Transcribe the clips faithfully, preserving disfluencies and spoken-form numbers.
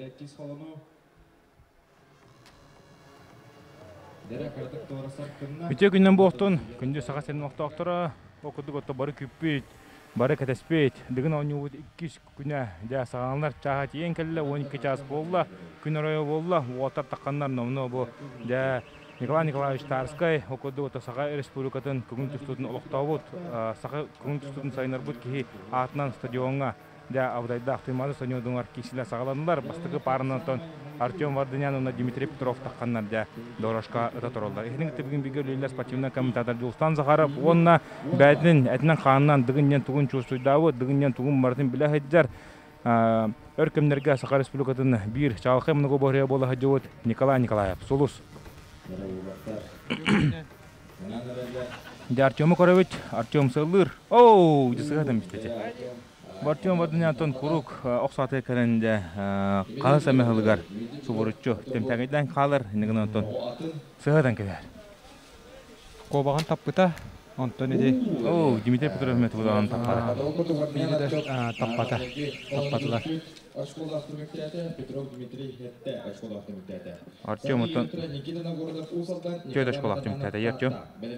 Үтө күннен боқтun, күнде саға сенің оқтақтыра, оқыдық отта бары күппейт, бары кәтеспейт. Дығын оңы иккис күнә жа сағанлар чаға тиен кәлі, он екі час болла, күн орайы болла, оғаттар таққандар номны бұл. Жа Николай Николаевич Тарскай оқыдық отта саға республикатын күгін түстудың олықтау бұд, саға күгін түстудың сайынар бұд кейі атынан стадионға. Да, авдайда ақтимады сонёдыңар кесілі сағаладылар. Бастығы парынатон Артем Вардыняновна Дмитрий Петров таққандар да дорожқа ұта тұралдар. Эхінің түбігін бігер лейлер спортивна комментатор Дұлстан Захаров. Онына бәдінің әтінен қанынан дығыннен тұғын чуыстойдауы, дығыннен тұғын бардың білі хайдjar. Өркемдерге Сақа Республикатын бір чалқы мұнығы бория болы хаджауыт Николай Николаев. Солус. Артемы көровет, Артем сылыр. Оу, жысығадым істеті. Бартион Вардыняновтан курук оқсаты кәрінде қалы сәмәхілігар субұрытчу. Темпәгейден қалыр, енігінантон сығадан кәлер. Қобаған таппыта, онтон еде. О, Дмитрий Петров мәті бұдаған таппады. Мені таппата, таппатылар. Артем отын түйеді школ ақтымықтады, ертем.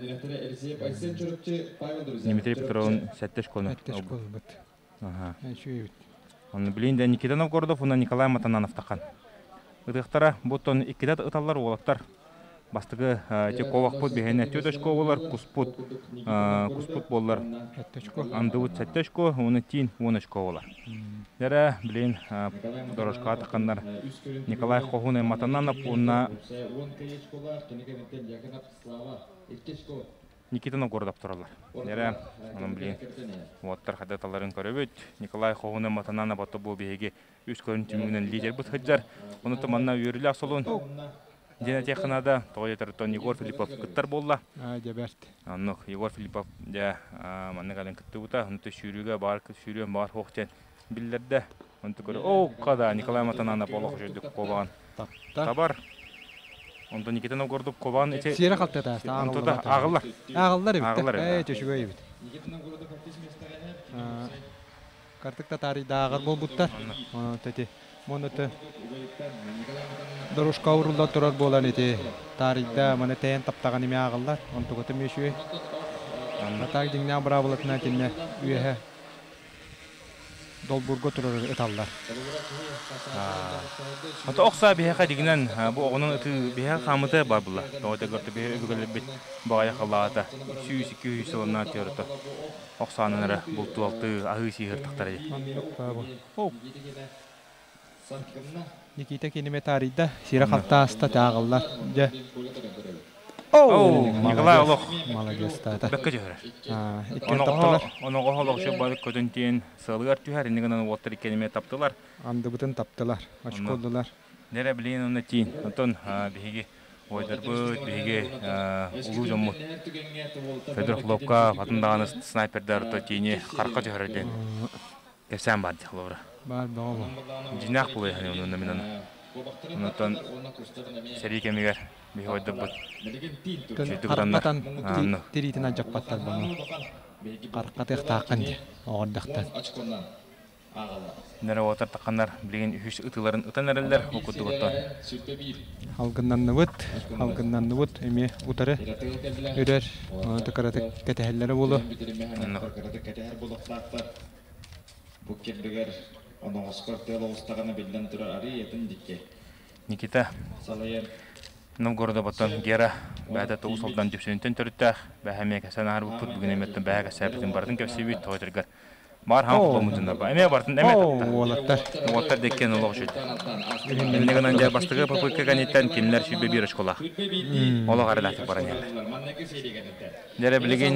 Дмитрий Петровын сәтті школын. Ага. Он блин да Никита Новгородов, он Николай Матананов таққан. Ыдықтара бұттон иккедат ыталар олақтар. Бастығы те ковақ бұд бейіне төдешко олар, куспут, куспут болар. Андывыт сәттешко, оны тин, онешко олар. Дәрі, блин, дорожқа таққандар. Николай Хохуны Матананов, онна Никита Новгородов тұралар. Дәрі, оның блин, оттар қадаталарын көребет. Николай Хохуны Матананов баты бұл бейге үз көрін түймігінен лидер бұд қыджар. Оны тұманна үйірілі асылуын. Дена технада тоғайтарытон Егор Филиппов күттар болла. Анық, Егор Филиппов да манны қалын күтті бұта. Ұнты шүйріге бар күт шүйріген бар хоқтен білдерді. Ұнты көрі, оу, қада Николай Матананов олық жүрдік қобаған. Табар. Ұнты Никита Новгородов қобаған ете... Сері қалты да, ағылар. Ағылар ебітті, әй, төшігі ебіт. Картықта тарихда ағыр бол бұттар. Монуты дорожка урулда турар болан эти тарихта мана тен таптаган эме агылдар онту көтө мешүе атак дигне абрабылатына тенне үйе долбурго турар эталлар ата окса бияка дигинен бу огунун ыты бия камыты бар була тота көртү бия өгөлөп бит багая калаата сүйүс iki yüz жылына төрөтө оксанынары булту алты агы сыйыртыктар о Никита кинеме тарихта сира хатта аста тагыллар. О, Николай Олох. Молодец тата. Бекке жөрөр. А, иккен таптылар. Оның оғалық шы бары көтінтен сылығар түйәр, енігінен оттыр екенеме таптылар. Анды бұтын таптылар, ашық олдылар. Нәрі білейін оны тейін. Онтон бейге ойдар бұд, бейге ұлу жоммұт. Федор Хлопка, атындағаны снайпердар тейіне қарқа жөрерден. Кәпсән барды, Лора. Бар, баға. Жинақ бұл еғіне оның мен оны. Онтон сәрі кемегер бей ойдар бұд. Қарқатан теритін ажақ баттар бұны. Қарқаты ұқтақын де, оғырдақтан. Нәрі отар таққандар білген үш ұтыларын ұтан әрілер оқыды бұттан. Халғыннан нүвіт, халғыннан нүвіт, әме ұтары үрер, тұқараты кәтәхәлері болу. Никита Новгорода баттан гера бәді тоғыз олдан жүпсенінтен түріттәқ, бәхәме кәсән ағыр бұппыт бүгін әметтен бәға кәсәбітін бардың көпсебейт тоғытырғар. Бар хан құлымызында ба. Әме бартын әме тапта. Олаттар. Олаттар деккен ұлық жүді. Әмнегінен жа бастығы папыққа кәнеттен келінлер шүйбе бір ұшқолақ. Олық арылатып баран елі. Дәрі білеген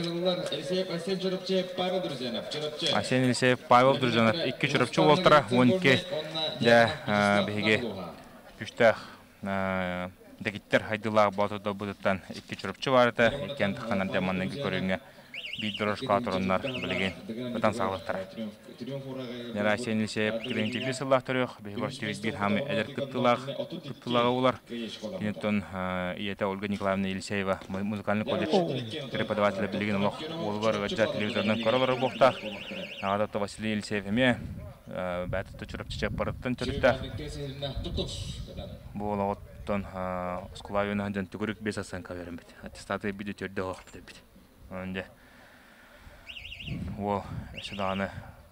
Асен Елисеев, Павел Друзенов, екі жүріпчі олтыра, он екі бәйге күштәқ дәгеттер хайдылағы батыда бұдыттан екі жүріпчі барыды. Екен тұққанар дәманның көріңе бит дорожка тұрынлар білеген бұтан сағылықтар. Нәр Асен Елисеев кірен жебе сыллақ түрек, бейгор тевіз бір хамы әдір күттілағы олар. Кенеттен иеті Ольга Николаевна Елисеева, музыкальный колледж преподавателі білеген олық олы бар өтжа телевизордан көрілері бұқтақ. Ағадатты Василий Елисеев әме бәтті чүріп чечеп барыттан түрітті. Бұл оғыттан ұскылайын ғанжан түгірік бес асан каверім біт. Аттестаты біді түрді оғып біт. Онде ол шыдағаны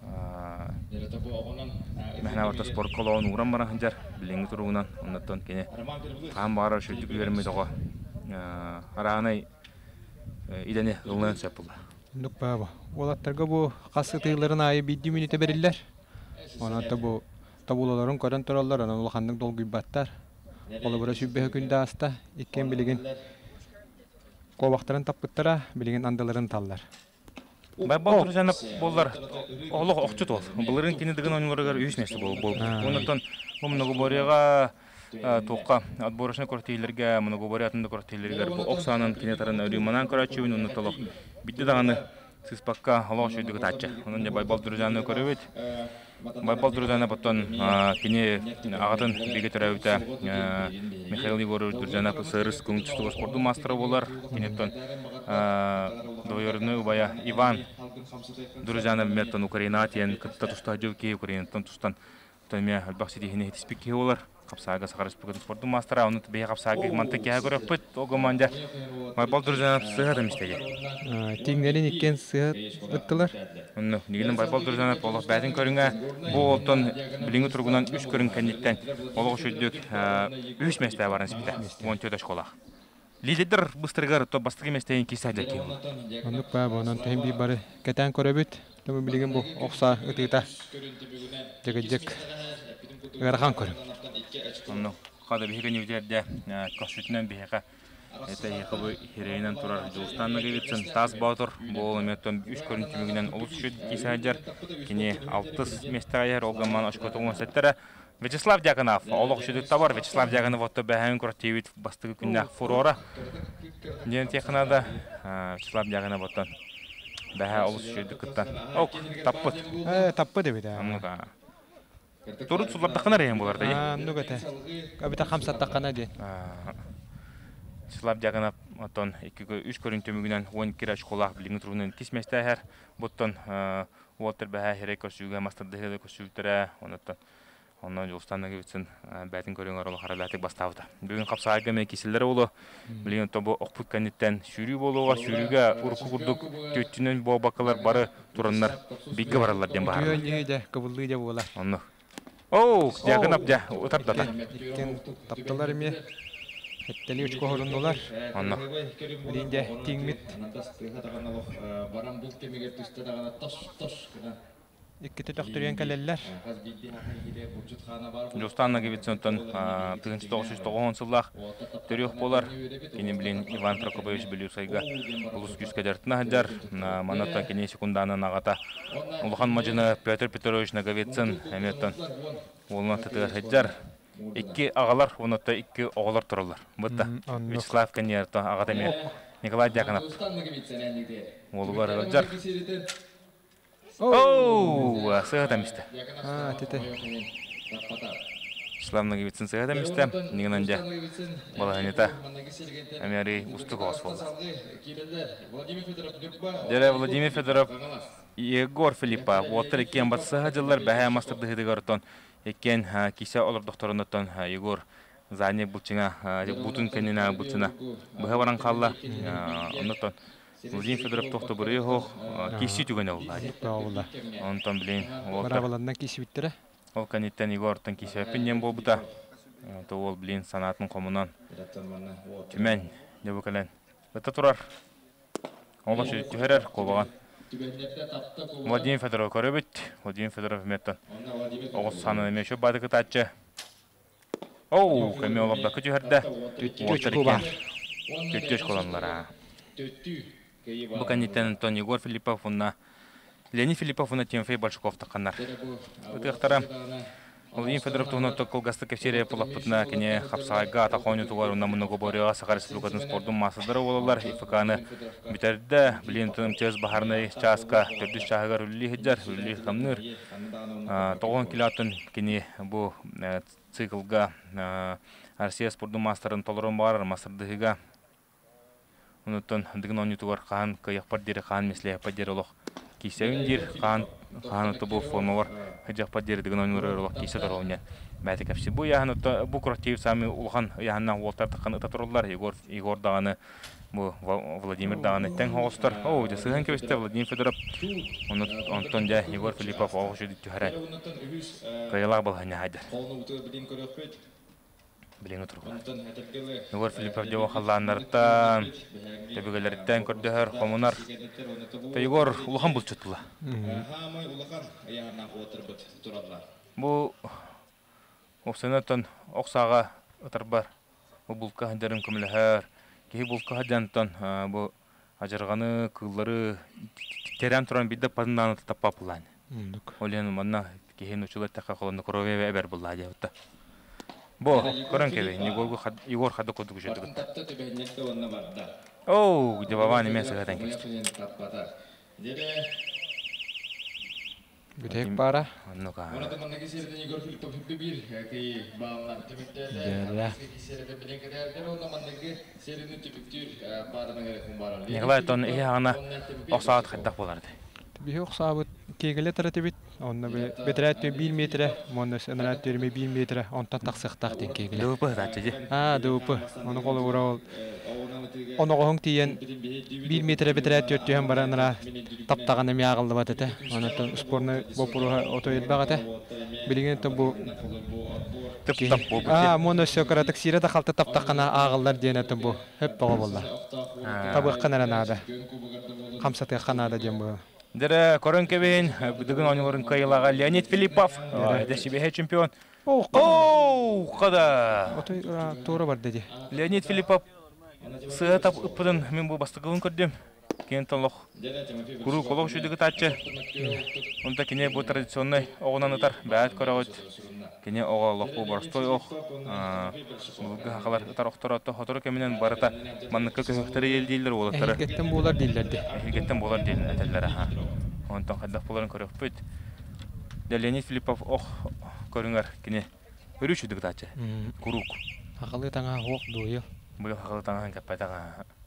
мәхна барта спорт колауын уран баран ханжар билинги туругунан оннаттан кене таан баара шөлдүк бермей того арағанай идене ылынан сөп булда. Нүк баба. Олаттарга бу касы тыйларын айы бидди минуте бериллер. Онатта бу табулаларын көрөн тураллар, анан улахандын долгуй баттар. Олы бура сүббе күндө аста иккен билигин кобактарын тапкыттара, билигин андаларын таллар. Байбал туржанып боллар. Олық оқчут ол. Бұларын кені дігін ойныларығар үйіс месті бол. Онықтан Многоборияға тоққа отборышны көртейлерге, Многобория атында көртейлерге оқсанын кенетарын өреманан көрәтшеуін ұнытылық. Бітті дағаны сыспаққа олық шөйдігі татчы. Оның де байбал туржаны көрөбет. Байбал туржаны бұттан кене ағатын беге түрәуіті Михаил Егорович туржаны сырыс көңітшістігі спорты мастыры болар. Кенеттен Двоюродной бая Иван Друзяна меттан Украина тен кытта туста жөке Украинатан тустан тойме албаксиди хине хитиспикке олар. Капсага сахар спорт спорты мастера оны бе капсага мантык я көрөп бит огоманда. Байбал Друзяна сыгырым истеге. Тиңнерин иккен сыгыр ыттылар. Онны нигинен Байбал Друзяна болот бәдин көрүнгө бу оттон билинги тургунан үч көрүнгөндүктен олог шөйдүк үч месте барын спите. он төрт школа. Лидер быстрыгар то бастыгы местен кисадыр ки. Онук баба, онон тем би бары кетен көрөбүт. Төмө билген бу окса ытыта. Жегежек. Гархан көрөм. Онно када биген юдерде кошутнан бихека. Это якобы хирейнан турар Жулстанна гебитсен таз батыр. Бул меттен үч көрүнтүмүгүнөн улус шөд кисадыр. Кини алтыс местайыр олгаман ашкотугун сеттер. Вячеслав Дьяконов, олог шүдік табар, Вячеслав Дьяконов отты бәхән көрттейбет бастығы күннәк фурора. Ден текінада Вячеслав Дьяконов оттан бәхә олыс шүдік күттан. Оқ, таппыт. Таппыт ебеді. Турут сулар тақына рейін болар да, е? Нүк әті. Кабита қамсат тақына ден. Вячеслав Дьяконов оттан үш көрінтөмігінен он кері школақ біліңі тұрғынан кесместі әр. Бұттан Уолтер бәхә херек көрсүйге, мастырды херек көрсүйгітірі, оныттан. Оннан Жулстанна кебитсен бәтин көрүңөр олы харалатык бастабыта. Бүгүн капсаага мен киселер болу. Билген тобу окпут каниттен шүрүү болууга, шүрүүгө урку курдук төттүнөн бобакалар бары тураннар бигге баралар ден бар. Күйөнү де кыбылды де болар. Онно. Оу, жагынап жа, утардата. Иккен тапталар эме. Хеттели үч kohorundular. Онно. Билинде тиңмит. Баран бул кемеге түстө дагана тош тош гана. Иккете төктөргөн келелер. Жулстанна кебитсен тон тыгынчы тогуз жүз тогуз жыллах төрөк болар. Кени билин Иван Прокопович Белюсайга улус күскө дертина хаджар. Манатта кени секунданын агата Улхан Мажина Петр Петрович Наговецин эметтен улна тытыр хаджар. Икки агалар, онотта икки оголор турулар. Бутта Вячеслав Каньерто агата эме Николай Дьяконов. Олугар хаджар. Оу, сыгатам исте. А, тете. Славно гибитсен сыгатам исте. Нигинен жа балаганита Амери устугос болду. Дере Владимир Федоров, Егор Филиппа, Уолтер Кен батсыга жыллар бәһә мастырды хидигартон. Экен кисе олор докторуннан Егор Зане бутчиңа, бутун кенина бутчина. Быга баран калла. Оннотон Владимир Федоров тохты буры хох киси түгөн алды. Онтон билин. Барабалардан киси биттере. Ол каниттен Егортон киси пеннен болбута. То ол билин санатын комунан. Түмен деп келен. Бата турар. Ола шу түһәрәр колбаган. Владимир Федоров көрөбүт. Владимир Федоров меттен. Огыз саны эме шу бадыгы татчы. Оу, кеме олапта күтүһәрдә. Төттөш колонлара. Бу каниттен Антон Егор Филиппов на Леонид Филиппов на Тимофей Большаков тақанар. Бутыхтара Владимир Федоров тугна токол гастык серия полапытна кене хапсайга тахону тугар на Многобория Сахар Республикатын спортун масыдары болалар. ИФКны битерде билентим тез бахарны часка төдүш шагар үлли хиджар үлли хамныр. Тогон килатын кене бу циклга Россия спортун мастерын толорун бар мастердыга. Онуттан дигин онутугар хан каяк пардери хан мисле падер олох кисәүн дир хан ханаты бу формалар хәҗәппа дирдеген ойнырырлык кисә торган. Мәте капсы бу яһан бу корректив сами улхан яһаннан уолтар тыккан ыта торулар. Егор Егор даганы бу Владимир даганы тең хостар. О, да сыгын кебесте Владимир Федоров. Он Антон да Егор Филиппов алгыш дип түһәрә. Кайла бул хәнә хәдер. Билең турган. Егор Филиппов дә вахалланнарда төбегеләрдән көрдәһәр комунар. Егор улхан бул чөтүлә. Бу Оксанатан Оксага ытарбар. Бу булка хәдәрем көмләһәр. Ки булка хәдәнтан бу ажырганы кыллары терән торган бидә пазыннан тапап булган. Олен манна киһен учулар така колонны корове әбәр булла дип. Бу көрән кебе Егор Егор хәдә кодык җәдәгә. О, диваван эмес гәдән кебе. Бүтек бара. Ну-ка. Николай тон ияғына оқсағат қайдақ боларды. Бихе оқсағыт кегелі тұраты бит. Онна бетерәттен bir метре, монда сәнәрәттен bir метре, онтан тақсықтақ ден кегелі. Дұпы ғатшы де? А, дұпы. Оны қолы ұра ол. Оны қоғың тиен bir метре бетерәт өттіген бараныра таптағаны мияғылды бат әті. Онаттан спорны бопыруға ото елбі ғаты. Білген әті бұл... Тып-тап бұл бұл. А, монда сөкіратық сиреді қалты таптақана ағылдар ден әті бұл. Хөп баға болды. Табық қанаран ады. Қамсатығы қанады ден бұл. Дәрі көрін кебейін, бүгін ойныларын кайылаға Леонид Филиппов, дәшібеге чемпион. Оу, қада! Отой туыры бар деді. Леонид Филиппов сығатап ұппыдың мен бұл бастығылын көрдім. Кейін толық күру қолық жүдігі татчы. Онда кене бұл традиционный оғынан ұтар бәәт көрі өт. Кене оға лық бұл барыстой оқ. Бұлғы хақалар ұтар оқтар өтті. Хотыры кемінен барыта манныққа көміктері ел дейлдер олықтары. Әйгеттен болар дейлерді. Әйгеттен болар дейлдер әтәлері. Онтан қайдақ боларын көрі өппет. Леонид Филиппов оқ көріңер кене өрі жүдігі татчы. Күрук. Хақалы таңа оқ дойыл. Бұл хақалы таңа кәппәтаға.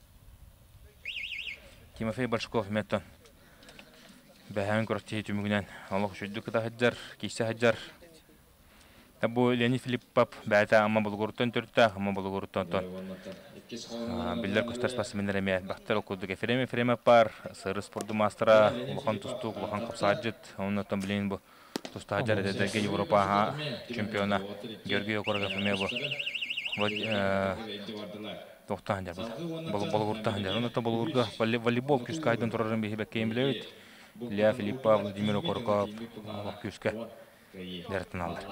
Тимофей Большаков меттон. Бәһән көрәктеһи түмүгүнән Аллах шүддү кыта хаҗар, кисә хаҗар. Табу Леонид Филиппов бәта амма булгуртан төртә, амма булгуртан тон. Билләр көстәр спортсменнәр әмә бахтар окуды гефреме фреме пар, сыры спорту мастера, Лохан Тустук, Лохан Капсаҗит, оннан билен бу Туста хаҗар дәдәге Европа чемпиона Георгий Окорга феме бу. Вот тоқтан жабы. Балгуртан жабы. Онда балгурга волейбол күскә айдан торарын бехебек кейм билебит. Лея Филиппов, Владимир Окорков, күскә дәртен алды.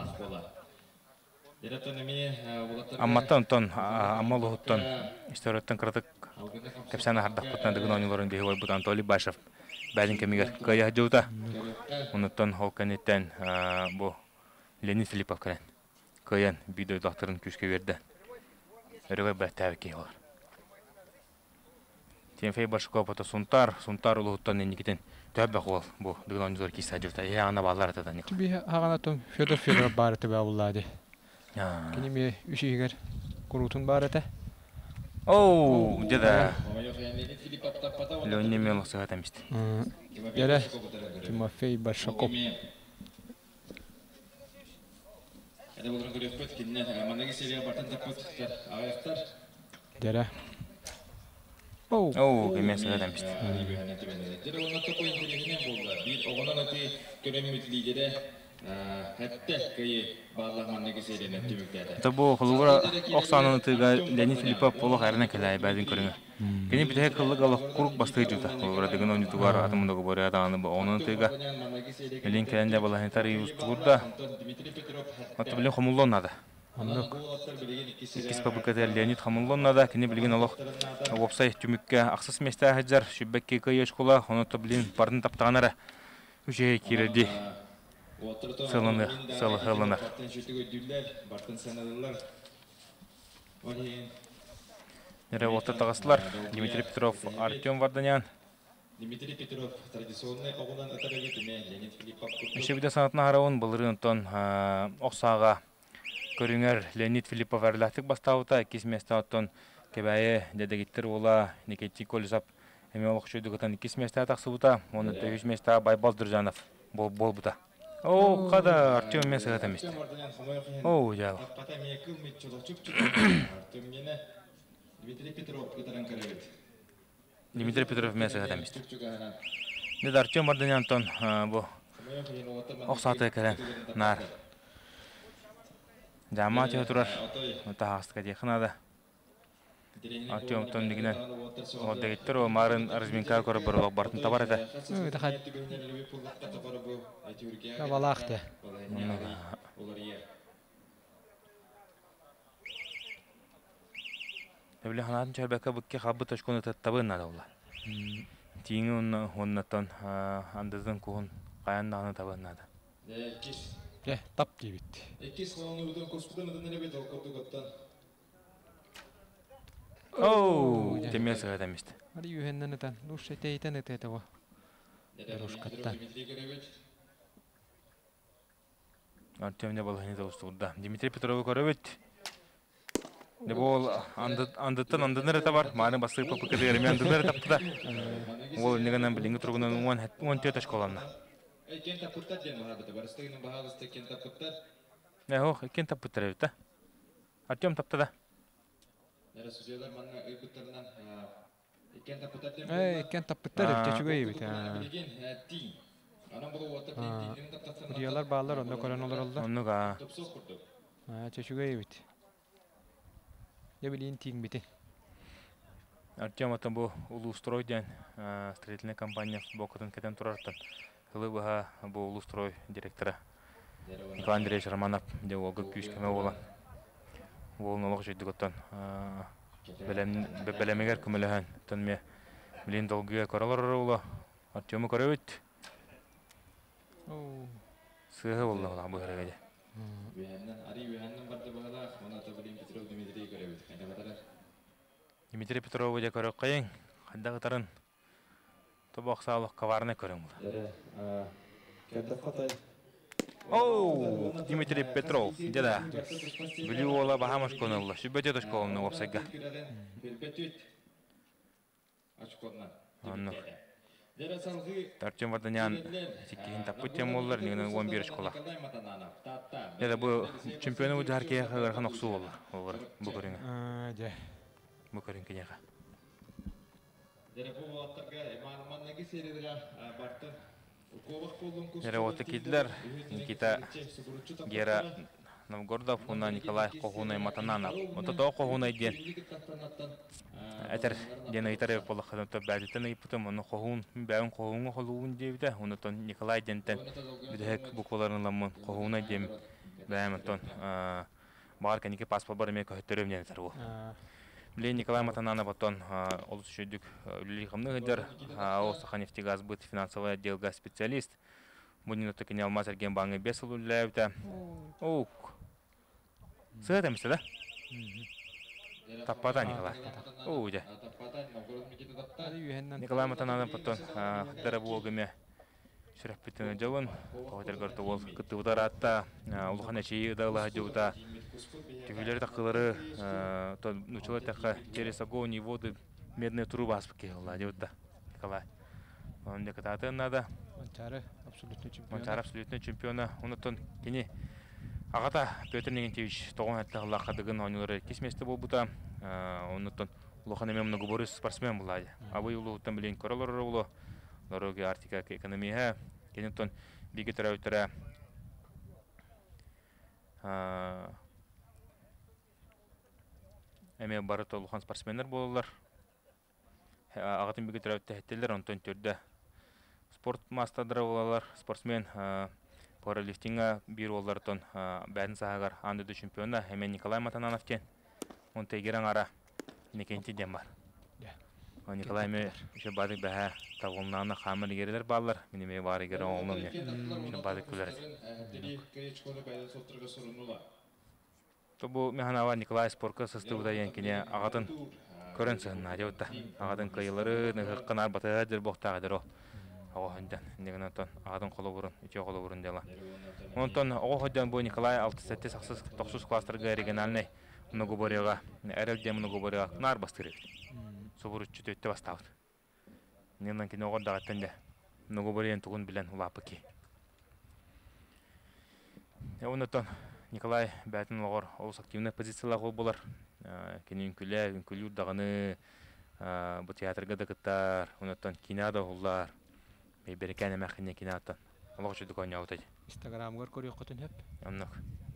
Амматтан тон, аммалуһуттан, историяттан кырдык кепсәне хардак бутна дигән ойнларын бехебай бут Анатолий Башев. Бәлин кемигер кая җута. Оннан Холканеттен бу Леонид Филиппов калан. Каян видео докторын күскә берде. Рөбә бәтәбе кейлар. Тимофей Большаков ото Сунтар, Сунтар улуттан никитен төбә кул бу дигән зур киса җурта. Яңа баллар тата ник. Би хаганатым Федор Федоров бар төбә булды. Я. Кинеме үшигер курутун бар әтә. Оу, деда. Леонид Мелов сагатамист. Яра Тимофей Большаков. Дәрә. Оу. Оу, кеме сагатамист. Табу хулура Оксананы тыга Леонид Филиппов полох арна келай бәдин көрүнгө. Кене бите кыллык алып курук басты жута. Хулура деген ойны тугар атымындагы бары атаны оны тыга. Элин келенде баланитари устурда. Аты билен хомуллонада. Андык. Кис папукатер Леонид Хамуллонада кене билген алох вебсайт түмүккө аксыз месте хаҗар шүбәккә кыя школа, оны то билен бардын таптаганара. Үҗе киреди. Сылыны, сылы хылыны. Нере отыр тағасылар. Дмитрий Петров, Артем Варданян. Дмитрий Петров традиционный оғынан атарабет Леонид Филиппов. Еще биде санатына харауын бұлырын тон Оксаға көріңер Леонид Филиппов әрләтік бастауыта. Кес места оттон кебәйі дедегеттер ола Никитий Колесап Эме олық шөйдігітін икис места тақсыбыта, оны түйіс места Байбал Дүржанов бол бұта. О, қада Артем мен сығат еместі. О, жағы. Дмитрий Петров кытаран карабет. Дмитрий Петров мен сығат еместі. Деді Артем Марданянтон бұл оқсаты кәрен нар. Жама тегі тұрар. Өті хастыға дейхін ады. Артем Томдигинен отдегиттер о марын Арзминка көріп бір олық бартын табар еді. Балақты. Әбілі қанатын чәрбәкі бүкке қабы ташқоны тәттабын ады ола. Тиңі оннаттан андыздың күхін қаяндағыны табын ады. Е, тап дейбет. Экис қауыны үден көспідің үден әлебет олқырды көттен. Оу, темел сығат әместі. Ари үйеннен үтен, ұшы тәйтен үтеті о. Дұрушқаттан. Артемде балғыны да ұстығыда. Дмитрий Петровы көрі өт. Ол андыттан андыныр әті бар. Марын басы папықыды әріме андыныр әті да. Ол негенен білінгі тұрғынан он тет ашқа оламна. Кен таппыттар ден бағабыды. Барыстығының бағабысты кен таппыттар. Оқ, кен таппыттар әбіті. Артем тапты да. Нәрәсүзелер манна өйбіттарынан кен таппыттар ден Эй, кен таппыттар өтте чүгей бит. білген тиң. Анан бұл уатта тиңдерін таптақтан Диялар bağlar onda koran olur oldu. Onu ga. топсоқ құрды. Ha, çeşüge bit. Ya bilin ting biti. Артем атын бұл Улустрой ден строительная компания бокатын кетен тұрартын. Хылы бұға бұл Улустрой директора Николай Андреевич Романов де олғы күйіскеме ола. Олын олық жүйді көттен бәлемегер күміліген. Тын ме білін долгыға көралар ола. Артемі көрі өт. Сығы болды ола бұл әрегеде. Ари үйәннен барды бағала, оны ата білін Петров Дмитрий көребет. Қайда қатарар? Дмитрий Петров өде көрі қайын. Қайда қатарын тобақ салық каварны көрің бұл. Кәдді қатай. Оу, Дмитрий Петров, деда. Білі ола бағамаш көні ола. Шүббәте тұш қолымны опсайға. Онны. Артем Варданян сиккихин таппыт тем олар, негенен он бир школа. Деда, бұл чемпионы өді әркеге қағырған оқсу олар. Олар бұл көріңі. Де. Бұл көрің кенеға. Деда, бұл аттарға мағылманнағы середіға бартын. Деда, оты кеділер. Никита Гера Новгородов, уна Николай Қоғунай Матананов. Оты тоғы Қоғунай ден. Әтір ден айтар өп болы қадымта бәдеттен айпытым. Оны Қоғун, бәуін Қоғунға қолуын дейбді. Оны тон Николай дентен бүдіғек бұқыларын ламын Қоғунай дем бәйімін тон бағар кәнеке паспорт бар еме көйттер өмден әтір ол. Біле Николай Матананов отон олыс үшедік үлілі қымны ғыдыр. Осыға нефтегаз бұд финансовый отделға специалист. Бұдың өті кене алмаз әрген баңы бес ұл үлі әуді. Оук. Сығат әмісті да? Таппада Николай. Оу де. Николай Матананов потон дәрі болғыме шүрәп біттіні жауын. Қоғытыр көрді ол күтті ұдар атта. Ұлған әшейі ұдағылығы жауыда. Түйілер тақылары нұчылы тақы через огонь и воды медные трубы аспыки олла жауыда. Николай. Он де кататы надо. Манчары абсолютно чемпион. Манчары абсолютно чемпиона. Онытон кені ағата Петр Негентьевич тоғын әтлі қадығын ойнылары кесместі бол бұта. Онытон ұлыған әме многоборы спортсмен бұлайды. Абы ұлығыттан білейін көралары ұлы. Лороги артика экономия. Кенеттон биге түрі өттірі әме бары толуған спортсменер болылар. Ағатын биге түрі өтті әттелер. Онтон түрді спорт мастадыры олалар. Спортсмен пауэрлифтинга бир олартон бәрін сағағар андыды чемпиона әмен Николай Матананов кен. Он тегерен ара некенті дем бар. Николай ме үші бады бәхә тағылнағына қамыр егерелер балар. Менеме бар егері оңлым не. Үші бады күлер. Тобу механава Николай спорка сыстығыда енкене ағатын көрін сығын адеуытта. Ағатын қайылары нұққан арбатыға дір боқтағыдыр о. Оғы хүнден. Негін онтон ағатын қолы бұрын, үте қолы бұрын дела. Онтон оғы хүнден бұл Николай алты сәтте сақсыз тоқсыз кластырға региональный многоборияға, әрелде многоборияға нар бастырып. Собор үтчі төтті бастауыд. Ненан кине огорда гаттенде. Много бариен тугун билен улапыки. Онотон Николай бәтін оғыр олыс активный позициялағы болар. Кені үнкілі, үнкілі үрдағыны бұ театрға да кыттар, онотон кинада олар. Бейберекән әмәқіне кинаттан. Олық жүдік ойны аутайды. Инстаграмгар көрек құтын хеп. Аннық.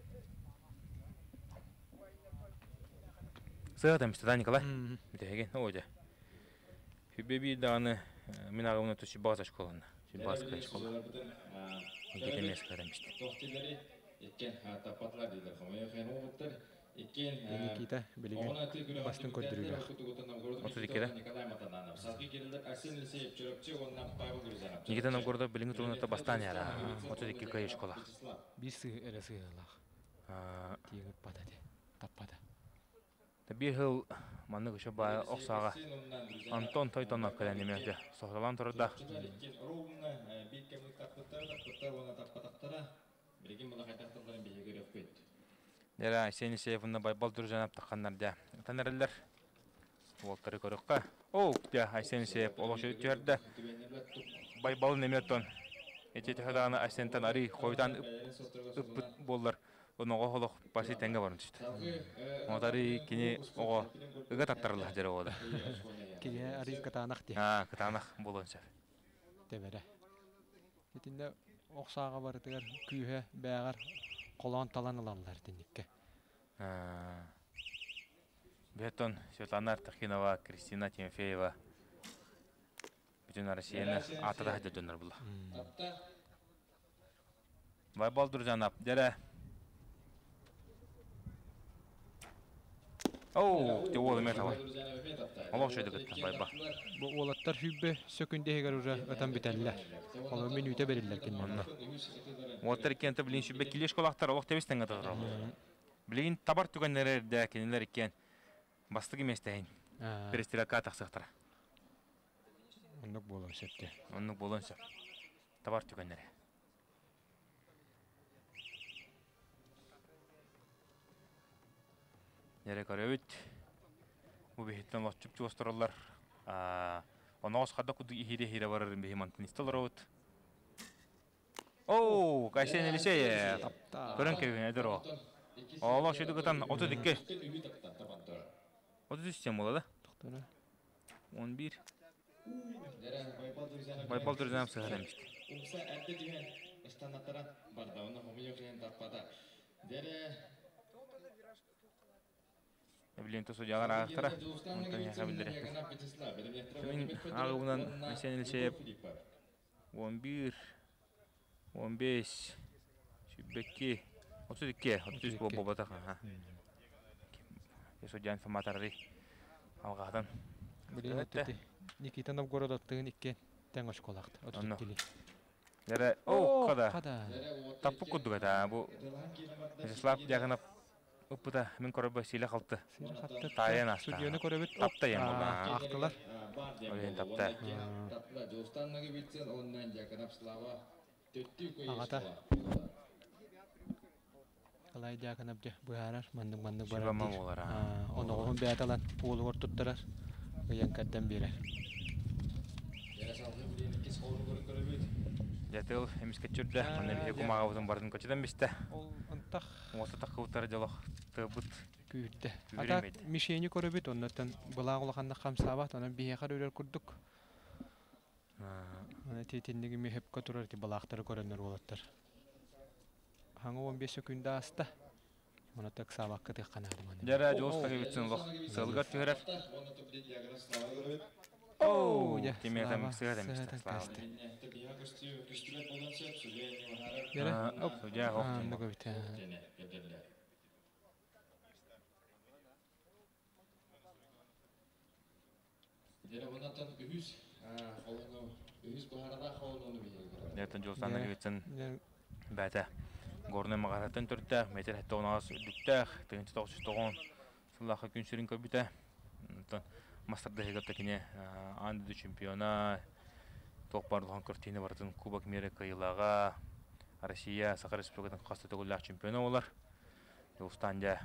Сығатам істеді, Николай? Бітеген, ойды. Хүбеби дағаны мен ағымына түс шибағыз ашқолғаны. Шибағыз ашқолғаны. Кетемес қарам істеді. Ekken tapatlar deyler. Hamaya xeyna oğutlar. Ekken Никита білеген бастың көрдірілер. отуз экиде. Николай Матананов. Сазгы келілер әсен лісейіп жүріпче, оннан пайғы күрізанап. Никита Новгородов біліңі тұрғыната бастан яра. отуз эки кай школа. Bir sığ әрі сığылақ. Тегіп бадады. Таппады. Bir yıl manlı kışı bayağı oqsağa Anton Toytonov kalen demekti. Soğdalan тұрырда. Ровно bir kemlik tapıtlar, tapıtlar ona tapataqtara. Bilgin bula qaytaqtırların bir yegeri yok köydü. Dera seni seyfunda baybal durjanap taqanlarda. Tanarlar. Voltары көрөккө. О, я Айсен сеп олошу жерде. Baybal nemeton. Эти хаданы Айсентан ари койдан ыппыт боллар. Оны оголок башы тенге барып түштү. Мотары кини ого ыга таттарлар жер ода. Кие ари катанақ де. А, катанақ болонча. Тебере. Етінде оқсаға барытығар күйе бәғар қолан талан алалар денекке. Бетон Светлана Артахинова, Кристина Тимофеева. Bütün Россияны атыда дөтөнөр була. Байбал Дуржанап, дере. Оу, те ол эмет алай. Олоқ шөйді кітті байба. Бұл олаттар хүббе сөкіндегер ұра өтен бітәлілер. Олар мен үйте берілер кеннен. Олаттар кенті білін шүббе келеш қолақтар олық тебестен ғатығыр. Білін табар түгенлері де кенелер екен. Бастық еместейін. Перестiraка тақсықтыр. Онық болын сөпте. Онық болын сөп. Табар түгенлері. Нере көрөбіт. Бұл бейттен лотчып чуостырылар. Оны осқарда күді ихире-хире барырын беймантын исталар өт. Оу, қайсен елесей. Көрін кебін әдір о. Олақ шүйді күтан отыз екі. отuz üç sen болады. Тоқтары. он bir. Байбал Дуржанап сығар әмішті. Умса әдді деген ұстанаттаран барда. Оны хомио қиын таппада. Дере... Білен тұсы жағар ағықтара. Онтан яға білдірек. Мен ағығынан әсен елшеп. он bir. он beş. Шүббекке. отuz iki. отuz üç бұл бобатақ. Судьян форматары алғадан. Білен өтті. Никита Новгородовтығын икке тәң ош қолақты. отуз iki. Дәрі, оу, қада. Қада. Таппы күдді ғада. Бұл Вячеслав жағынап ұппыда мен көрібі сейлі қалды. Тайын аста. Судьяны көрібіт. Тапта ең бұл. Ақтылар. Олен тапта. Ағата. Қалай жағын әбде бұйарар, мандың-мандың барар. Шыбама болар. Оны оғын бәйт алан, олы ор тұттырар. Өйен кәдден берер. Жәтіл әміске түрді. Оны бейі құмағауыздың бардың көчеден бесті. Ол ынтақ. Осы тақы ұттары жалық тұбыт. Күйітті. Ата мишені көрібет, оннаттан бұлақ олақанда қамсабат, оны бейеқар өрер күрдік. Оны тетендегі мехепқа тұрар, бұлақтары көрінер олаттар. Хаңы он beş күнді аста. Оны тәк сабақ кітік қанадым. Жәрі жоғысқа кебетсін ұлық. Сығылғар түйірер. Оу, темеғам сығад әмісті. Жәрі, оп, Судья оқтың. аңды көбіті. Дері онаттан үйіз, үйіз бұхарада қауыны бейгір. Дәртін жоғыстан кебетсін бәті. Горный мағараттан түрді, мәтер әтті оңағыз үдіктәқ, тігінші тоғыз жүз тоғыз сыллақы күн сүрін көбіті. Мастарда хегапта кене андыды чемпиона, тоқ барлығын көртейіне бардың Кубок Мері қайылаға, Россия, Сақар Республикатын қасты төгілләқ чемпиона олар. Жоғыстанда.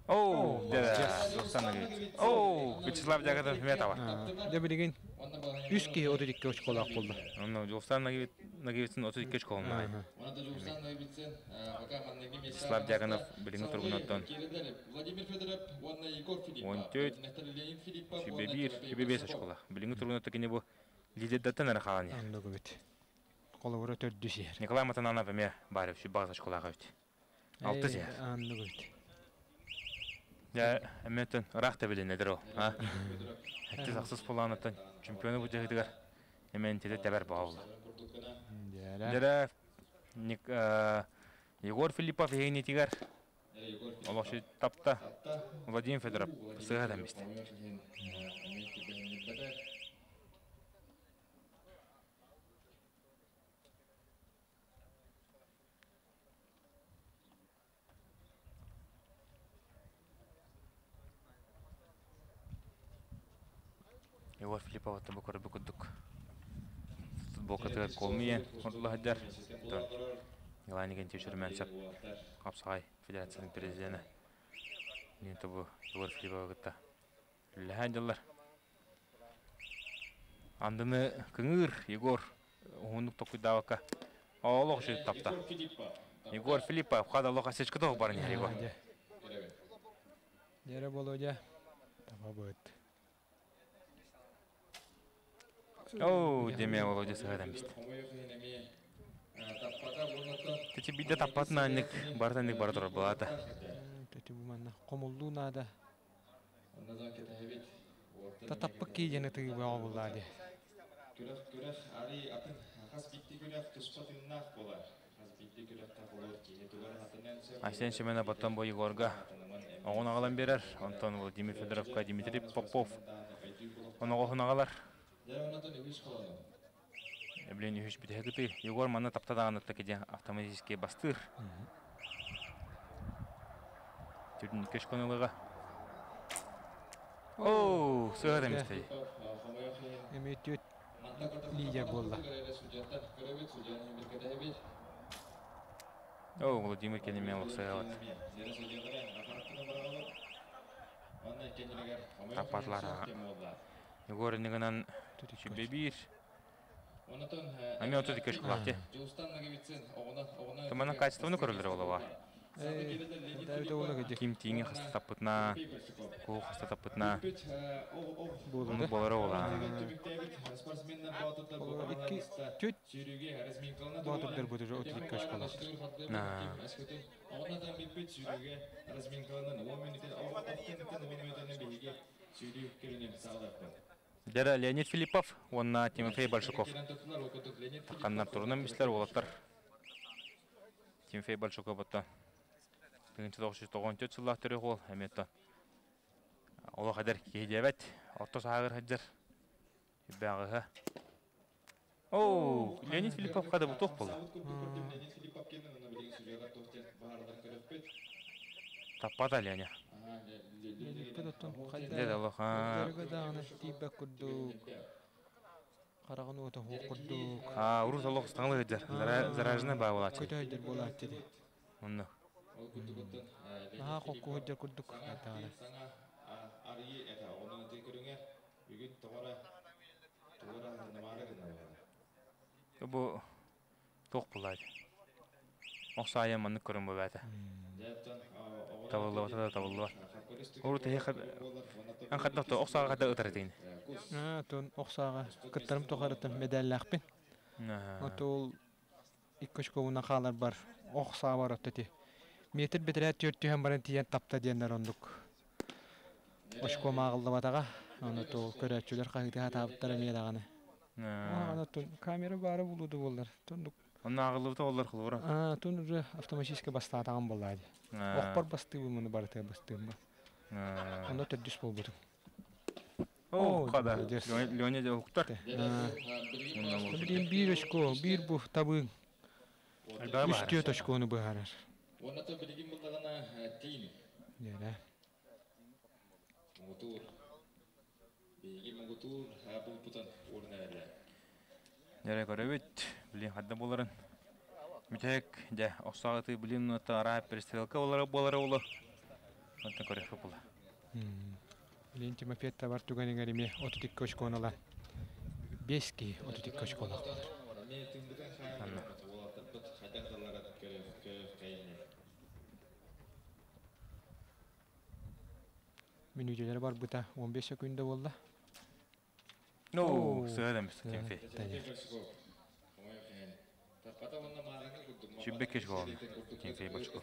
Оу, да, Жолстан Нагиевич. Оу, Вячеслав Дягатов Метова. Де билеген үч ки отуз икки очколак болду. Ну, Жолстан Нагиевичтин отуз икки очко болду. Онда Жулсан Нойбитсен, пока маннеги месяц. Вячеслав Дягатов билинги тургуноттон. Владимир Федоров, онна Егор Филиппов. он төрт, Леонид Филиппов, Шибебир, Шибебес очкола. Билинги тургунотто кене бу лидердаттан ары калган. Анда көбөт. Колобура төрт жер. Николай Матананов эме барып Шибагыз очколага өтү. алты жер. Анда көбөт. Я эметтен рахта билинедер о. А. Хэтти саксыз планаттан чемпиону бужагыдыгар. Эмен теде тебер баулы. Жара. Жара Ник Егор Филиппов егенетигер. Олоши тапта. Владимир Федоров сыгадан бисти. Егор Филиппов атты бу көрүп күдүк. Футболкада колмие, орлы хаджар. Илайниген тешірмен сәп Қапсағай Федерацияның президенті. Мен тобы Егор Филиппов гытта. Ләһән жыллар. Андыны кыңыр Егор оңындық тоқыдауақа. Олық жүйді тапта. Егор Филиппов қада лоқа сечкі тоғы барын Егор. Жара болу жа. Таба бұд. Оу, деме Володя сығадан бісті. Тече биде таппатына анник бартанник бар тұрар болады. Тече бұманна қомылду нада. Та таппық кейдені тігі бұға болады. Күрек-күрек ари атын қас битті күрек тұспатыннақ болар. Қас битті күрек тақылыр кейі туғар атынан сөп. Айсен Шемена баттан бой Егорға оғын ағалан берер. Антон Владимир Федоровқа Дмитрий Попов. Оны оғын ағалар. Блин, не хочешь бить ты. Егор мана таптада на таки автоматически бастыр. Тюрин кешконылыга. Оу, сыграм истей. Эметет лидер болла. Оу, Владимир Келемелов сыграл. Тапатлар. Егор негенан Шибебир. Ами оту дикеш кулакте. Тумана качествону көрөлөр болова. Ким тиңи хаста таппытна, кул хаста таппытна. Буну болары ола. Икки түт батырдар бүтүр оту дикеш кулак. На. Дера Леонид Филиппов, он на Тимофей Большаков. Таканнар турнам бислер олаттар. Тимофей Большаков бата. Бигинчи тогуз жүз тогон төрт жылдак төрөк ол эметта. Ола кадар кейдебет, орто сагыр хаджар. Багыга. Оу, Леонид Филиппов када бу ток болду. Таппада Леоня. Деде Аллаха. Қарағын өті оқырдық. А, ұрыз Аллах ұстаңлы ғыджар. Заражына ба болады. Көті ғыджар болады деді. Онны. Аға қоққы ғыджар күрдік. Бұл тоқ болады. Оқса аян манны көрін болады. Тавылы бата, тавылы бата. Орта хек ан хаддакта оксага када өтөр дейин. А, тон оксага кыттырым тохарытын медаллакпен. Атол иккошковуна калар бар. Окса бар өттөти. Метр бетерет төртүһөн барын тиен тапта дендер ондук. Ошко магылды батага. Аны тол көрөчүлөр кайда таптар медаганы. Аны тон камера бары булуду болдар. Тондук Онна агылыбыта олар кылыбыра. А, тон уже автоматически бастатаган болду. Окпор басты муну барты бастым. Онда төрдүс болбуду. О, када. Леонид Уктар. Бир бир очко, бир бу табы. Үч төрт очкону баарар. Онда то билигин булдагана тим. Жара. Мотор. Билигин мотор бул путан орнайда. Жара көрөбүт. Билин хадда боларын. Мүтек, жа, оксагыты билин ата ара перестрелка болары болары болу. Онтон көрөх була. Лен Тимофеевта бар түгенин эриме отутик көчкөнала. Бески отутик көчкөнала. Минутелер бар бута он беш секундда болду. Ну, сыгадамыз Тимофей. Шүббек кеш гол. Тимофей Бочков.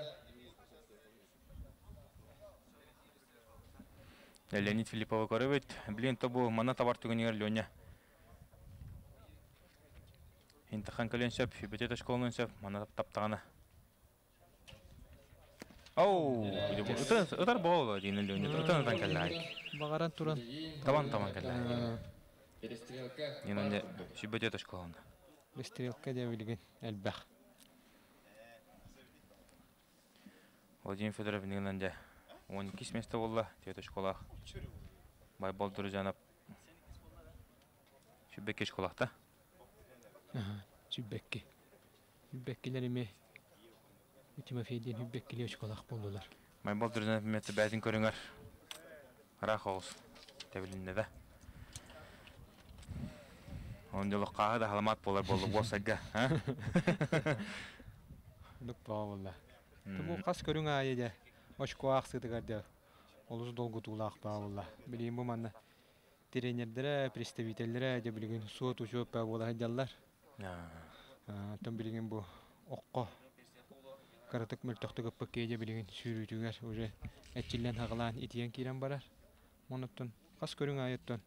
Леонид Филиппова көрөбөт. Блин, тобу мана товар түгөнүгөр Лёня. Интихан көлөнсөп, бөтөт школунсөп, мана таптагана. Оу, утар бол дейін Леонид. Утан утан келлай. Багаран туран. Табан табан келлай. Енонде бөтөт школунда. Перестрелка деп билген элбах. Владимир Федоров нигнанде он iki место болла тете школах. Байбол Дуржанов. Шүбекке школахта. Ага, Шүбекке. Шүбеккелериме Тимофейден Шүбеккеле школах болдулар. Байбол Дуржанов меті бәтін көріңер. Рақ оғыз тәбілінде да. Ондылық қағы да халамат болар болды болсаға. Дұқ баға болла. Бұл қас көрің айеде. Ошко ақсыдығарды олыз долгутулақ баға болла. Білейін бұл манна тренердері, представителері де білген суот ұшып баға болла хайдалар. Тон білген бұл оққа қаратық мүлтіқті көппік кейде білген сүйрүйтігер уже әтчілен хағылан етиен кейрен барар. Моноттон қас көрің айеттон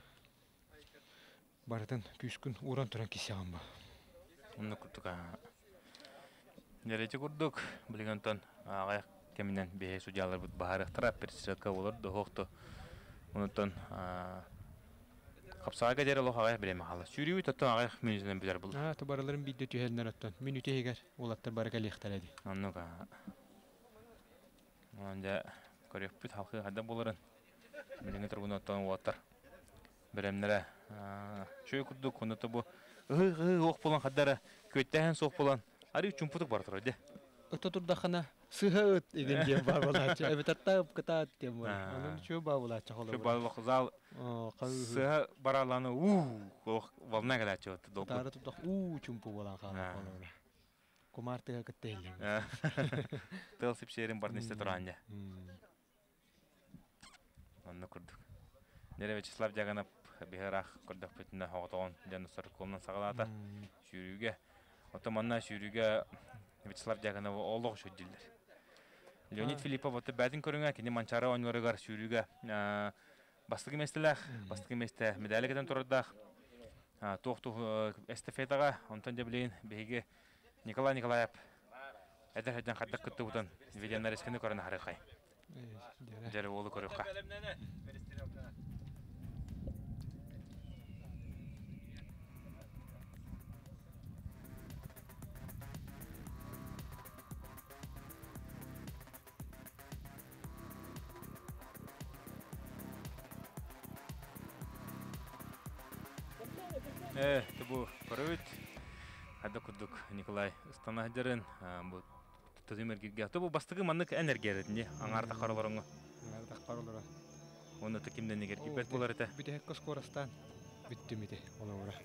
барытын күскін уран тұран кесеған ба. Оны күрдік. Дәрежі күрдік. Білген тон ағаяқ кемінен бейе судьялар бұд бағарықтыра персирка олар доғықты. Онытын қапсаға кәдері лоқ ағаяқ білеме қалы. Сүйреуі тұттың ағаяқ менізінен білер бұл. Табараларын бейді түйелінер өттін. Мен өте егер олаттар барыға лектар әді. Оныға. Онда көрек бүт халқы қада боларын. Біліңі тұрғын оттан олаттар. Біремнері шөй күрдік. Оныты бұл ұғы оқ болан қаддары көттәйін соқ болан. Ари чумпутук бар тұрады. Өті тұрдақына сығыт еген дем бар болачы. Әбет аттап кытат дем бар. Оның шөй бар болачы. Шөй барлық зал сығы бараланы уу волна кәдәчі өтті. Тары тұптақ уу чумпу болан қалы. Комартыға күттейлі. Тыл сепшерін бар несте тұран де. Оны күрдік. Нере Вячеслав Дяганап бігірақ күрдік бетінде оғытауын жәні сұры қолынан сағалата шүйрюге. Отоманна шүйрюге Вячеслав Дяганова олық шөйділдер. Леонид Филиппов оты бәтін көріңе, кені манчары ойныларығар шүйрюге бастығы местіләқ, бастығы месті медалікеден тұрырдақ. Тоқты эстафетаға, онтан деблейін бейге Николай Николаев әдір әден қаттық күтті бұтын веденлер ескені көріні харықай. Жәрі олы көріққа. Э, ты был порывит. Хада курдук Николай Станахдерин. Бу тозимер гигя. Ты был бастыгы маннык энергия ретинде. Аңарда караларыңы. Аңарда каралары. Оны ты кимден негер кипет болар эте. Бите хекко скоростан. Битти мите оны ура.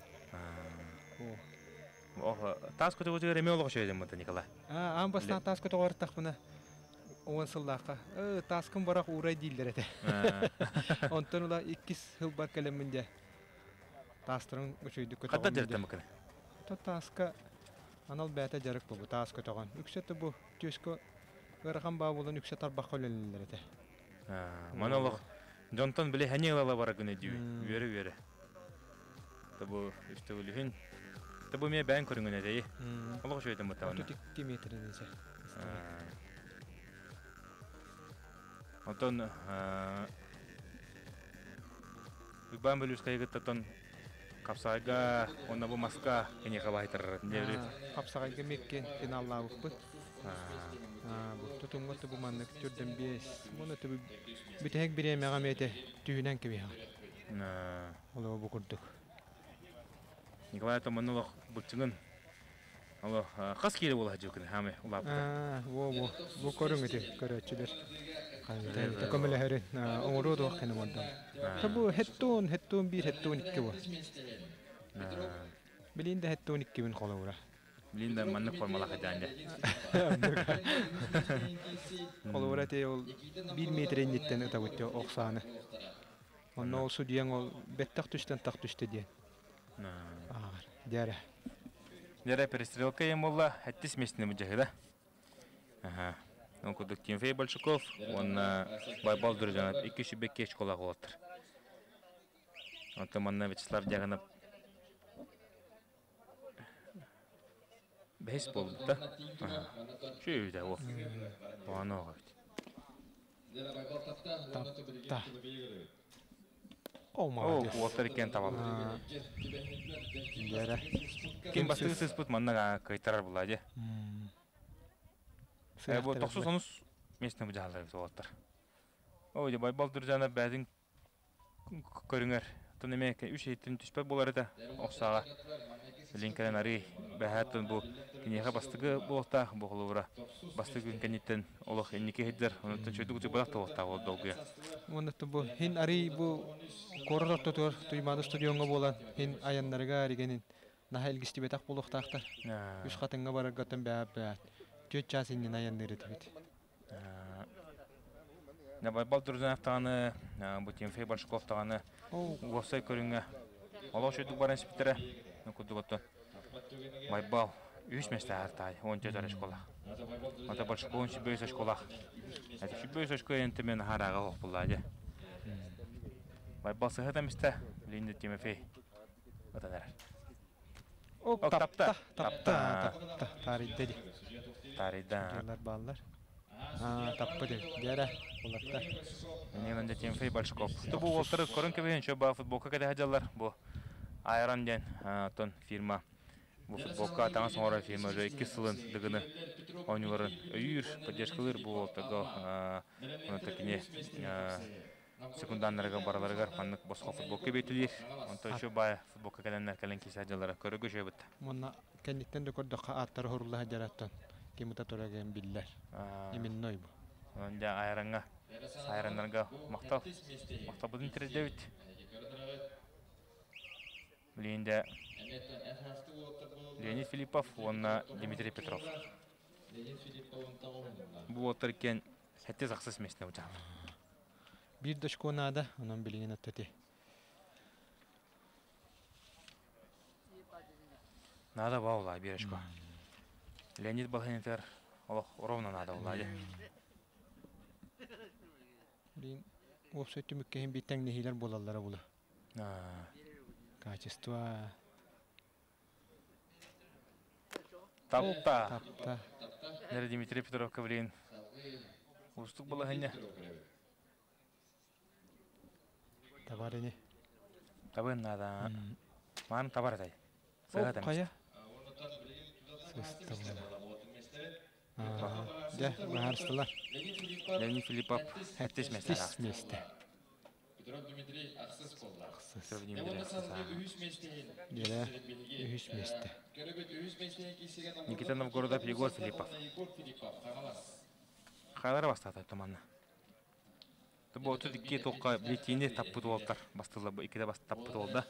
О, тас көтө көтө эме олго шөйдем мыта Николай. А, ам бастан тас көтө ортак мына. Он сыллакка. Э, таскын барак урай дилдер эте. Онтон ула икки жыл бар келеминде. Тастырын өшөйдү көтөгөн. Ката жерден мыкын. Таска анал бәте жарык бу тас көтөгөн. Үксөтө бу төскө ырган ба болон үксө тарбак көлөлүлөр эте. А, монолог Жонтон биле ханелала бара күнө дүү. Бере бере. Табу үстөлүхүн. Табу ме бән көрүнгөн эте. Олго шөйдөн мытабына. икки метрден эсе. Онтон Убан бөлүс кайгыттан Капсайга, онна бу маска эне кабайтыр. Капсайга меккен финаллабыппыт. А, бу тутумготу бу маннык түрдөн бес. Муну түбү бүтек биремега мете түйүнөн кеби. На. Оло бу курдук. Николай Томонолог бутчугун Алло, қас келе бола жүкін, хаме, улап. А, во во. Бу көрүң эти көрөчүлөр. Кандай көмөлөһөрү оңору да кene модда. Табу хеттон, хеттон бир, хеттон икки бу. Билинде хеттон икки бин колура. Билинде манны формала хадянда. Колура те ол бир метр иннеттен өтөбүттө оксаны. Онно ол судьяң ол беттак түштен так түштө диен. Аар, дәре. Дәре перестрелка ем болла, хәттис местне мужахида. Ага. Он кудук Тимофей Большаков, он байбал дөрҗәнәп ике шибек кеч кола голаттыр. Антон Манна Вячеслав Дяганов бейсбол да. Шүй да о. Вано гайт. Та. О, О, молодец. Уолтер кен табал. Дәре. Ким бастыгы сыспыт маннага кайтарар булади. Э бу токсуз онус местне мужахалар Уолтер. Ой, байбал дөрҗәнәп бәдин көрүңөр. Төнеме үч еттин түспәк булар да. Оксага. Линкелен ари бәһәтен бу кинега бастыгы булакта булура. Бастыгы кенеттен олох эннике хедлер, онтон чөйдүк жыбалак табакта бол долгуя. Монда бу хин ари бу коррор тотор туймады студионга болан хин аяннарга аригенин нахал гистибетак булактактар. Үч хатынга барар гатын бәп бәт. Төт часынын аяннары тибет. На байбал дөрҗәнәп таганы, бу Тимофей Большаков таганы. Госай көрүнгө. Алар чөйдүк баран спитере. Кудуготто. Байбал үч месте артай, он төтөр школа. Ата Большаков шибөйс школа. Ата шибөйс школа энте мен харага ок булады. Байбал сыһата месте, Линде Тимофей. Аталар. О, тапта, тапта, тапта, таридде ди. Тарида. Ялар баллар. А, таппы ди. Дәре, булатта. Менен Тимофей Большаков. Бу Уолтер көрүнкө бен чөбө футболка кеде хаҗалар бу. Айран ден тон фирма. Бу футболка таңа соңра фирма уже ике сылын дыгыны ойныларын өйүр поддержкалар бу тага аны такине секундандарга бараларга фаннык боско футболка бетилер. Онто шу бай футболка календар кален кисаҗалар көрөгө жөбөт. Монна кенниттен дө көрдө аттар хорулла хаҗараттан. Кимута тораган биллер. Имин нойбу. Онда айранга сайрандарга мактал. Мактал будын тирдебит. Линда Леонид Филиппов, он Дмитрий Петров. Бу Уолтер кен хәтте заксыз местне уча. Бир дошко нада, анан билген оттати. Надо баула бирешко. Леонид Балхенфер, Аллах ровно надо улады. Лин опсой түмүккеһин биттең нехилер болаллары була. А. Качество. Тапта. Тапта. Нер Дмитрий Петров кавлин. Устук была хәнне. Табарыны. Табын надо. Ман табардай. Сагатам. Кая? Ага. Да, гарстылар. Леонид Филиппов хәттес месте. Тис месте. Петров Дмитрий аксыз болла. Петров Дмитрий Дера үч месте. Никита Новгородов, Егор Филиппов. Халар бастата томанна. Табу отуз эки токка билетине таппыт болдур. Бастылар бу икиде басып таппыт болду.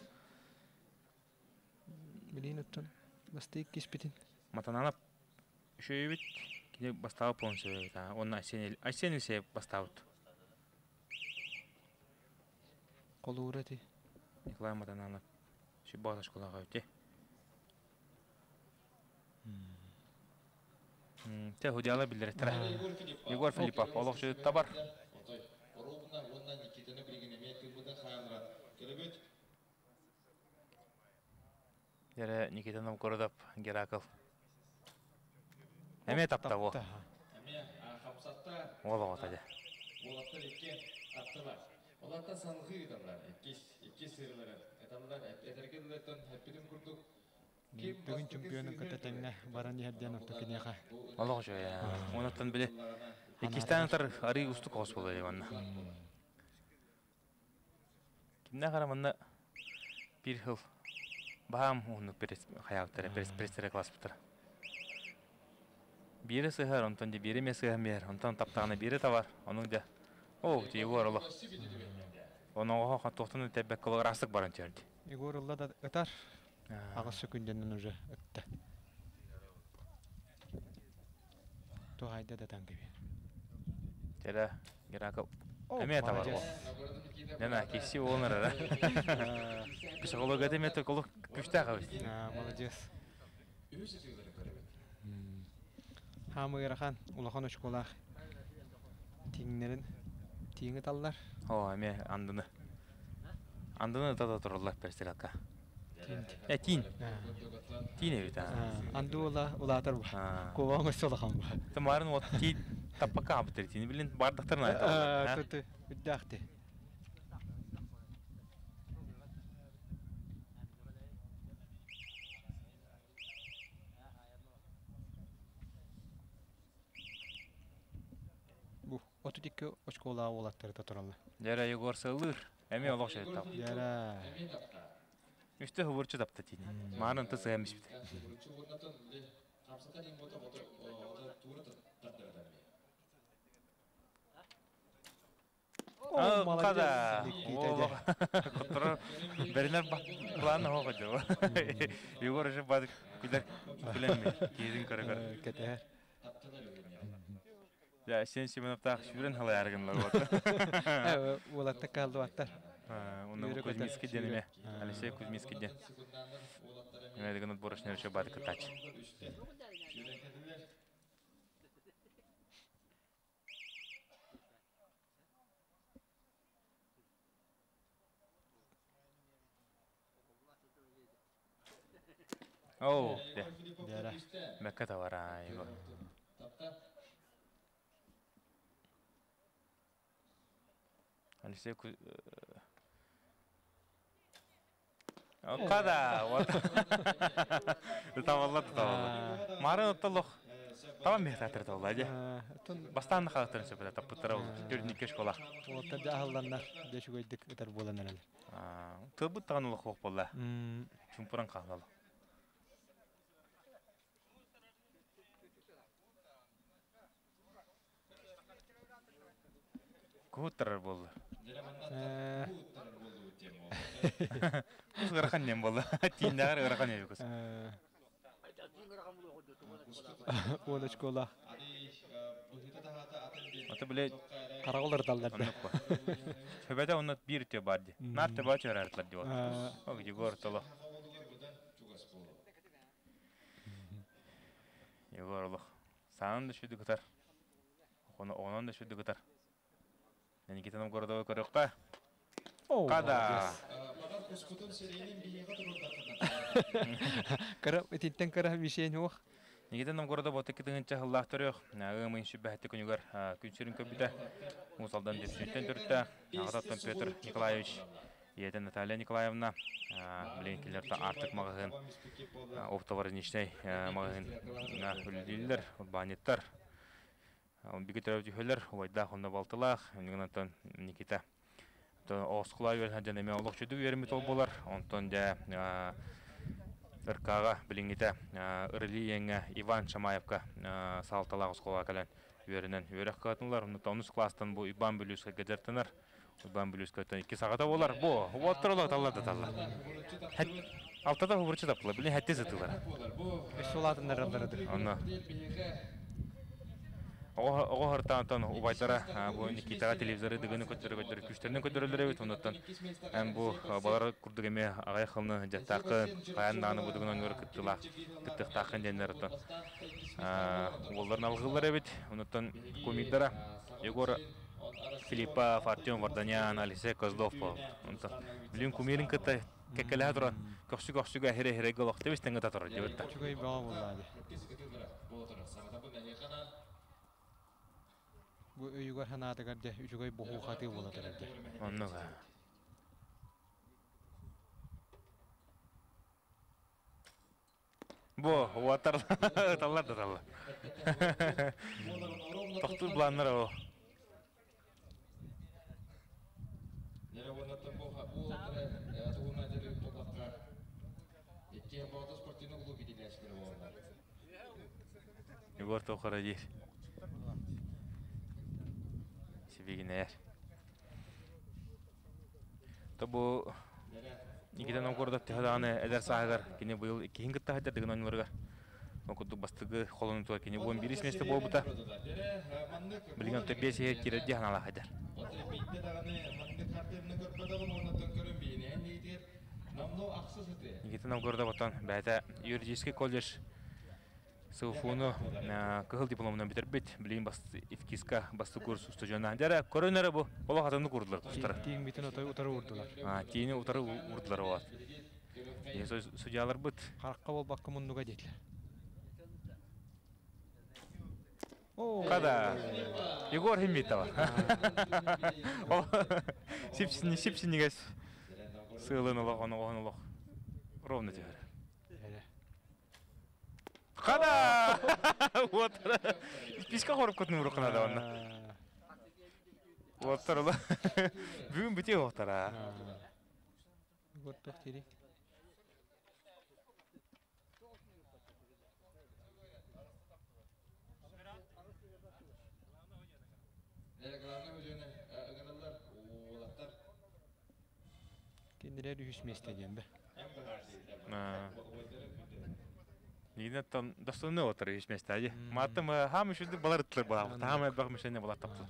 Билин оттон басты икки спитин. Матананап шөйбит кине бастап понсы та. Онна Асенил, Асенил се бастабыт. Колурати. Николай Матананап шибата школага өтө. М, те ходяла билдиреттер. Егор Филиппов, Аллах шу табар. Ровно онна Никитаны билген эмет кылбыда хамра. Көрөбөт. Яре Никита Новгородов, Геракл. Эме тапта ол. Эме хамсатта Ол отады. болатта эки таптылар. Оларда санлыгы ыдалар. Эки эки сырлары. Этамдар этергелден хеппидин курдук. Бүгүн чемпионун кататаңна баран ярден оттокинеха. Аллах шу я. Онотан биле. Экистантар ари устук ос болду дегенна. Кимне караманда бир хил баам уну перес хаяктар перес престере класс битер. Бири сыгар, онтон де бири ме сыгам бер, онтон таптағына бири тавар, оның де. О, Егор олық. Оның оға тоқтыны тәббәк қылығыр асық барын терді. Егор олла да ытар. Ағысы күнденен уже ытты. Туғайда да таңғы бер. Жәрі, герақы әме тавар ол. Нәна, кесі олыныр әра. Психология деметі қолық күшті ағабыз. Молодец. Хамы ырахан, улахан ұшқолақ. Тиңнерін, тиңі таллар. О, әме андыны. Андыны тада тұрылар перстералка. Ә, тиң. Тиң әбет. Анды ола улатыр ба. Коваң өсі олахан ба. Тамарын от тиң таппақа абытыр. Тиңі білін бардықтарын айтар. Тұты, үддақты. Оту тикке очколаа олаттары татыралла. Жара Егор сылыр. Әме олақ шәйт тап. Жара. Үшті хұбырчы тапты тиін. Марын тұсы әміш біті. О, қада. Құттыры бәрінер бұланы оғы жауы. Егор үші бады күлер күләмме. Кезін көрі-көрі. Кәтәр. Ya sen Simenov'ta şuran hala yargınlar oldu. Evet, olatta kaldı vattар. Onun Kuzminski deneme. Alexey Kuzminski den. Ne degan borçlar şu badı kıtaç. Oh, de. Dera. Mekka tavara Igor. Alexey Kuz... O kadar. Tavalladı tavalladı. Marın ottalıq. Tamam mehtatır tavalladı. Bastan da xalqtırın söpədə tapıttıra oldu. Dördünlük şkola. Olta jahıllanlar. Deşi koyduk öter bolan elal. Tıbıt tağın olaq oq bolla. Çumpuran qalmalı. Kuhuttarır boldu. Kuz gıraqan nem boldu. Tiyindağır gıraqan evi kuz. Ola şkola. Ota bile... Qaraqollar dallar. Höbede onu bir tüyo bardi. Nar tüyo bağı çöğrardılar diyor. O gidi gör tolu. Yegor olaq. Sağın da şöyle gıtar. Onun da şöyle gıtar. Никитаның городовой көрөкта. Када. Кара, этиттен кара бишен ох. Никитаның городо боты китеңче хыллах төрөк. Агымын шүбәһте күнүгөр күнчүрүн көбүдө. Мусалдан деп сүттен төртте. Агатан Петр Николаевич, Ета Наталья Николаевна, биленкилерде артык магазин, оптоварничный магазин, на үлдилер, банеттер. Он бигетер өтүхөлөр, ойда хонда балтылах, онтон Никита. То осқулай бер жанеме олық чөдү бермит ол болар. Онтон да ыркага билиңите ырли еңе Иван Шамаевка салталак осқуга келен беринен өрөк катынлар. Онтон класстан бу Иван Бүлүскө гедертенер. Иван Бүлүскө эки сагата болар. Бу оттурлар таллады талла. Алтада хубурчу таптылар, билин хатте сатылар. Эсолатындар алдырды. Аны Ого хартантан убайтара бу Никитага телевизоры дегени көтөрө-көтөрө күчтөрүнөн көтөрөлөр эбит. Онтон эм бу балар курдугеме агай кылны жаттакы каяннаны будугунан өркүттүла кыттыктакын денерден. А олорун алгылар эбит. Онтон комидара Егор Филиппа Артем Варданян, Алексей Козлов. Онтон билин кумирин кытта кекеле туран көксү-көксүгө хере-хере голок тебестен гата турат дебетта. Чугай бага болду. Bu öýüger hanada garda üçügöy bohu haty boladyr. Onnoga. Bo, watar tallar da tallar. Tohtur planlar o. Nere wonatan bu bu tuğuna deri topakka. İki hafta sportunu klubu dileşleri var. Егор тоқара дейір. Себегінер. Тобу Никита Новгородов тихадағаны әдер сағығар. Кене бұйыл кейін күтті хайдар деген ойныларға. Оқыды бастығы қолының туар кене он бир месте бол бұта. Білген өтті бес егер кереді ханала хайдар. Никита Новгородов отан бәйті юридический колледж Сауфуну кығыл дипломынан бітербет. Білген басты Ивкиска басты курс ұстажуына. Дәрі көрінері бұл. Бұл қатынды құрдылар құстары. Тиң битін ұтары ұрдылар. Тиіні ұтары ұрдылар оғат. Судьялар бұд. Қараққа бол баққы мұндыға дейтілер. Қада? Егор химмейтава. Сипсini, сипсini гәс. Сылын ұлық, оны оғын ұлық. Ровно тегір. Қада! Отыр. Пишка қорып көтінің ұрықына да онна. Отыр ұлы. Бүгін біте оқтара. Готтық тері. Кендерер үш месте дейін бі. Егінеттен достойны отыр үш месте әде. Маттым хам үшілді балар ұттылар баға. Хам әбіғ мүшәне балар таптыл.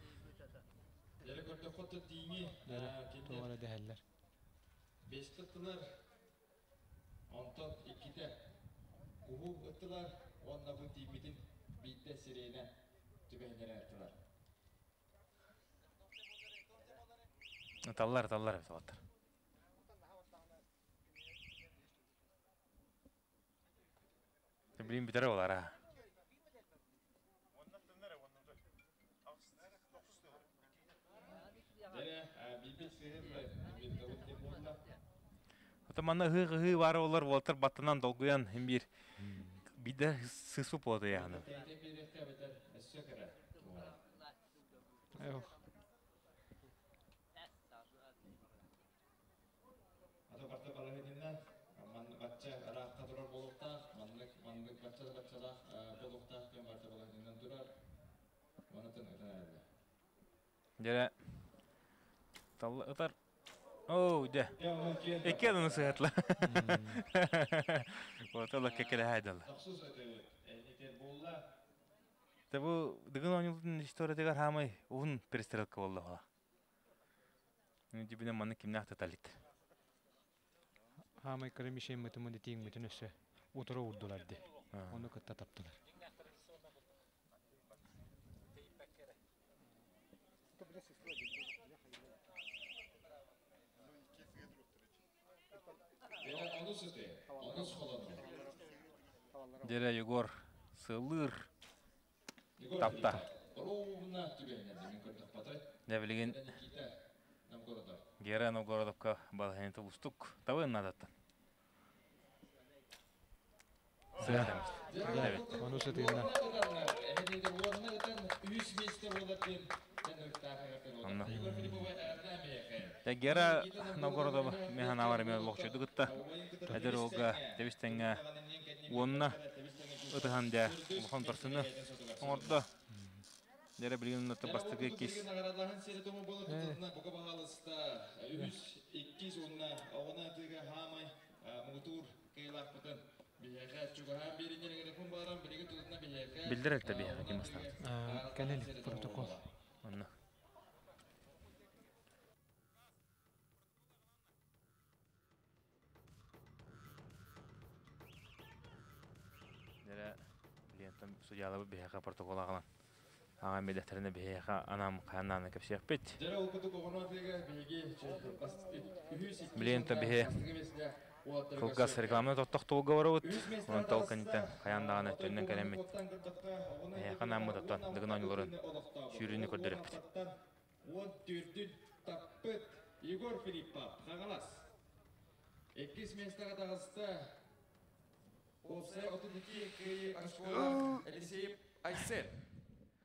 Тоғара дәхәлілер. Бесті ұттылар, онтон иккіде ұғу ұттылар, онна бұн тейметін бейті сирейіне түбәйнер әртілар. Таллар, таллар өте отыр. Білейін бітері олар, а? Отаманна хы-хы бары олар олтыр баттынан долгуян бір биді сысу поды яғыны. Ата барта балахетиннен батча раққа тұрар болуқта, мандық батча-батчада болуқта кен барта балахетиннен тұрар. Онатын ұтан әрді. Жәрі талы ұтар. Оу, де. Эке аданы сығатла. Отала кекелі хайдалы. Тақсыз әтер болла. Табу дығын ойнылдың историятығар хамай ұғын перестрелка болды ола. Дебінен маны кімне ақты талит. Хамай кірімешен мүтімін детейін мүтін өсі отыры ұрдылар де. Оны күтті таптылар. Дәрі Егор сылыр тапта. Дәбілеген Гера Новгородовка балғанеті ұстық. Тавын надаттан. Сығатамыз. Оны сұтығына. Гера Новгородов механ аварымен лоқчуды күтті. Әдір оға дәвістенге онына ұтыған дә ұлған тұрсыны оңырды. Дәрі білген ұнатты бастығы кес. Білдір әлті бейі әкем бастады. Кәнелік протокол. Онына. Дәрі білген судиялы бейіға протокол ағылан. Ағам бедәхтеріне бейіға анам қайаннаны көпсек бет. Білген бейі қылғас рекламны тоқтақты оғы бары өт. Оның толқынеттен қаяндағаны төннен кәлемет. Бейіға намы тоқтан дығын ойныларын сүйріні көрдіріп бет. Егор Филиппов, қағалас. Еккіз местаға тағысты. Опсай отын екі Алексеев Айсен.